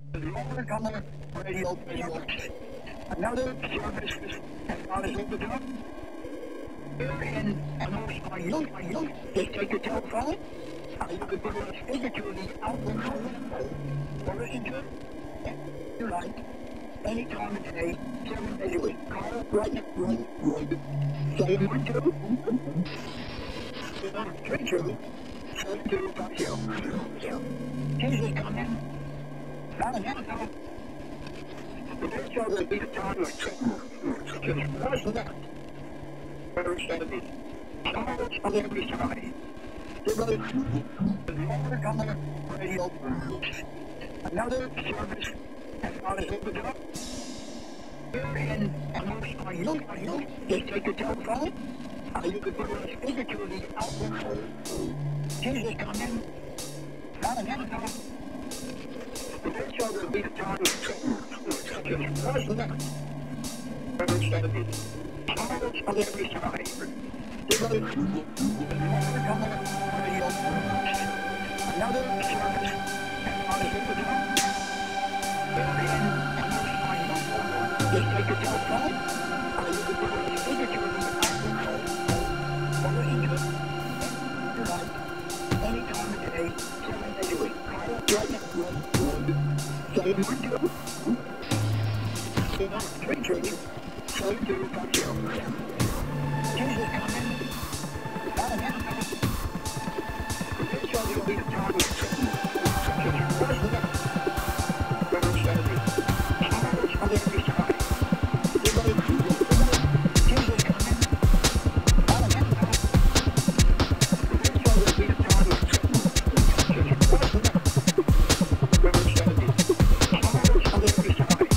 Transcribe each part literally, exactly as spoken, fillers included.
Overcomer radio radio. Another service has got us over the Here in another are you are you just take your telephone. Uh, you could put on a speaker to the outlet or listen to it. Yeah, you like. Any time of the day, seven days a week. Call right right right. Seven one two. Three two. Seven two five zero. Zero. Jesus come in. Not a minute ago. The picture will be the time of trouble. What's that? Very steady. Charles on every side. The Overcomer radio. Another service has got us over the Here in amongst are you are you just take your telephone. Uh, you could put on a speaker to the outlet. Jesus come in. Not a minute ago. The picture will be the time of trouble. What's that? Very steady. Charles on every side. The Overcomer radio. Another service has got us over the Here in amongst are you just take your telephone. Uh, you could put on a speaker to the outlet. Or listen to it. You're right. Any time of the day, seven days a week. Call right right right. Seven one two. Three three. Seven two five zero. Jesus coming. Not a minute ago. The picture will be the time of trouble. What's that? Very steady. Charles on every side. Jesus coming. Not a minute ago. The picture will be the time of trouble. What's that? Very steady. Charles on every side.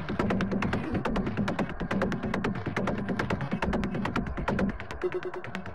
Thank you.